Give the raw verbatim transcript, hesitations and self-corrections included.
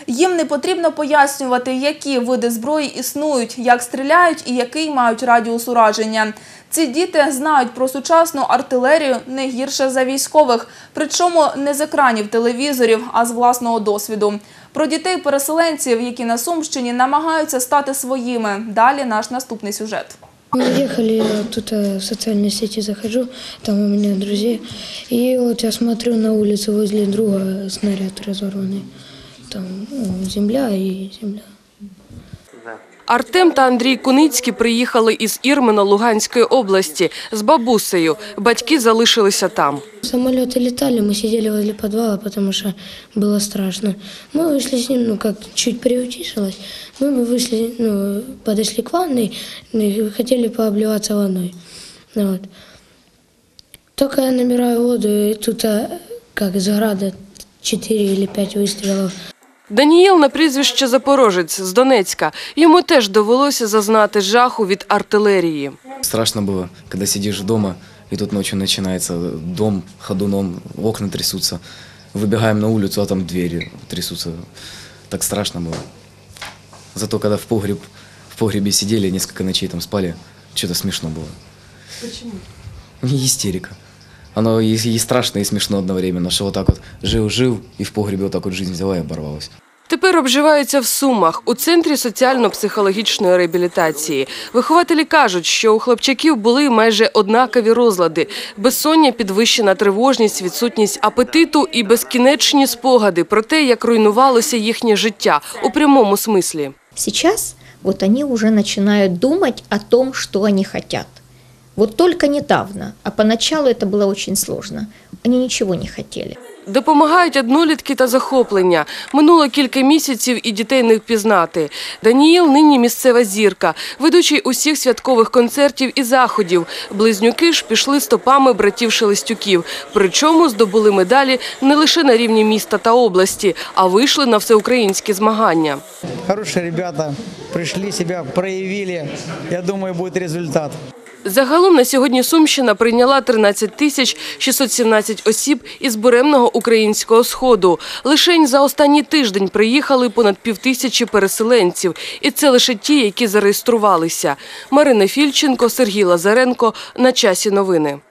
Їм не потрібно пояснювати, які види зброї існують, як стріляють і який мають радіус ураження. Ці діти знають про сучасну артилерію не гірше за військових, причому не з екранів телевізорів, а з власного досвіду. Про дітей-переселенців, які на Сумщині намагаються стати своїми. Далі наш наступний сюжет. Мы ехали, тут в социальные сети захожу, там у меня друзья, и вот я смотрю на улицу возле друга снаряд разорванный, там ну, земля и земля. Артем та Андрій Куницький приїхали із Ірмена Луганської області з бабусею. Батьки залишилися там. Самолеты летали, мы сидели возле подвала, потому что было страшно. Мы вышли с ним, ну как чуть приутишилось, мы вышли, ну, подошли к ванной и хотели пообливаться водой. Вот. Только я набираю воду, и тут как из града четыре или пять выстрелов. Даніїл на прізвище Запорожець з Донецька. Йому теж довелося зазнати жаху від артилерії. Страшно было, когда сидишь дома, и тут ночью начинается дом ходуном, окна трясутся. Выбегаем на улицу, а там двери трясутся. Так страшно было. Зато когда в погреб, в погребе сидели, несколько ночей там спали, что-то смешно было. Почему? Не истерика. Оно и, и страшно, и смешно одновременно, что вот так вот жил-жил, и в погребе вот так вот жизнь взяла и оборвалась. Тепер обживаються в Сумах, у Центрі соціально-психологічної реабілітації. Вихователі кажуть, що у хлопчаків були майже однакові розлади – безсоння, підвищена тривожність, відсутність апетиту і безкінечні спогади про те, як руйнувалося їхнє життя у прямому смислі. Сейчас вот они уже начинают думать о том, что они хотят. Вот только недавно, а поначалу это было очень сложно. Они ничего не хотели. Допомагають однолітки та захоплення. Минуло кілька місяців і дітей не впізнати. Даніїл нині місцева зірка, ведучий усіх святкових концертів і заходів. Близнюки ж пішли стопами братів Шелестюків. Причому здобули медалі не лише на рівні міста та області, а вийшли на всеукраїнські змагання. Хороші ребята, прийшли, себе проявили. Я думаю, буде результат. Загалом на сьогодні Сумщина прийняла тринадцять тисяч шістсот сімнадцять осіб із буремного українського Сходу. Лишень за останній тиждень приїхали понад півтисячі переселенців. І це лише ті, які зареєструвалися. Марина Фільченко, Сергій Лазаренко. На часі новини.